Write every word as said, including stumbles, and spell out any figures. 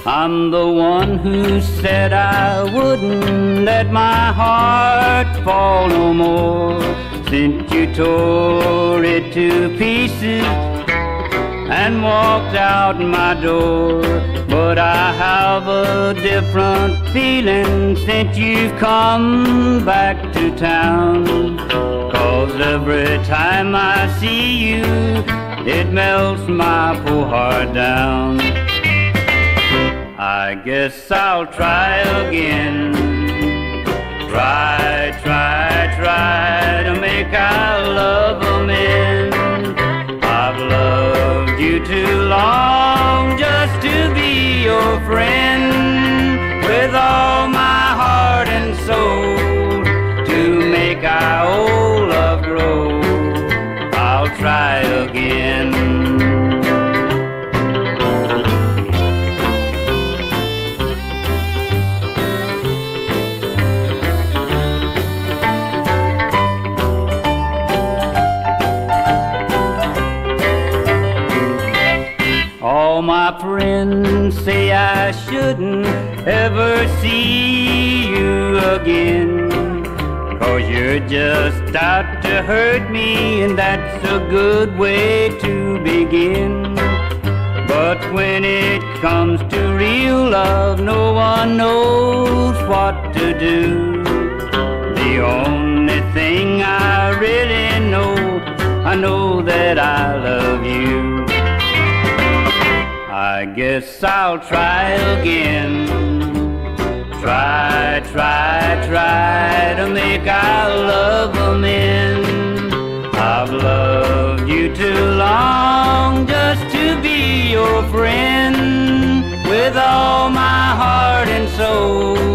I'm the one who said I wouldn't let my heart fall no more, since you tore it to pieces and walked out my door. But I have a different feeling since you've come back to town, 'cause every time I see you, it melts my poor heart down. I guess I'll try again. Try, try, try to make our love amend. I've loved you too long just to be your friend, with all my heart and soul, to make our old love grow. I'll try again. All my friends say I shouldn't ever see you again, 'cause you're just out to hurt me, and that's a good way to begin. But when it comes to real love, no one knows what to do. The only thing I really know, I know that I love you. I guess I'll try again. Try, try, try to make our love amend. I've loved you too long just to be your friend, with all my heart and soul,